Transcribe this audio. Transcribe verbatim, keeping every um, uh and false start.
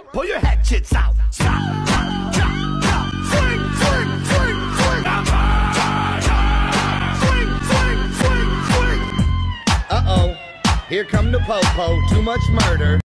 pull your hatchets out. Stop, drop, drop, drop. Swing, swing, swing, swing. Swing, swing, swing, swing. Uh-oh, here come the po-po. Too much murder.